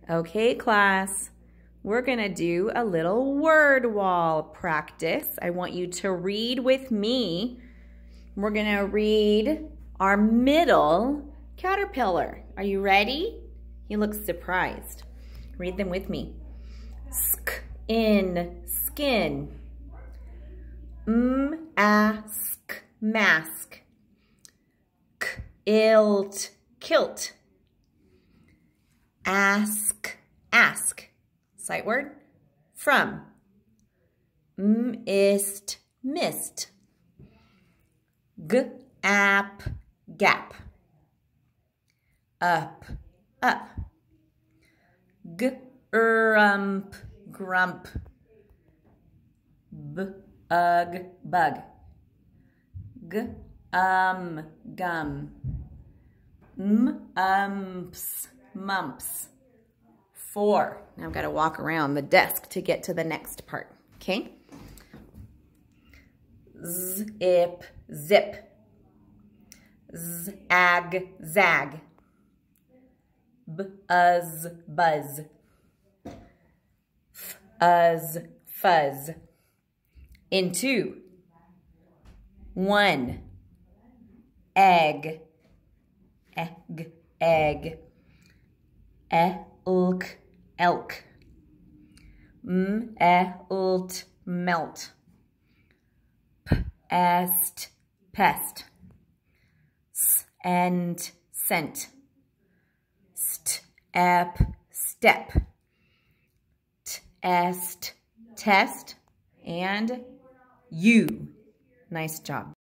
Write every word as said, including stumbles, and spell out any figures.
Okay, class, we're gonna do a little word wall practice. I want you to read with me. We're gonna read our middle caterpillar. Are you ready? He looks surprised. Read them with me. Sk, in, skin. M, ask, mask. K, ilt, kilt. Ask, ask. Sight word, from. M, ist, mist. G, ap, gap. Up, up. G, urump, grump. B, ug, bug. G, um, gum. M, umps, mumps. Four. Now I've got to walk around the desk to get to the next part, okay? Zip, zip. Zag, zag. Buzz, buzz. Fuzz, fuzz. Into. One. Egg. Egg, egg. Elk, elk. Melt, melt. Pest, pest. Scent, scent. Step, step. Test, test. And you. Nice job.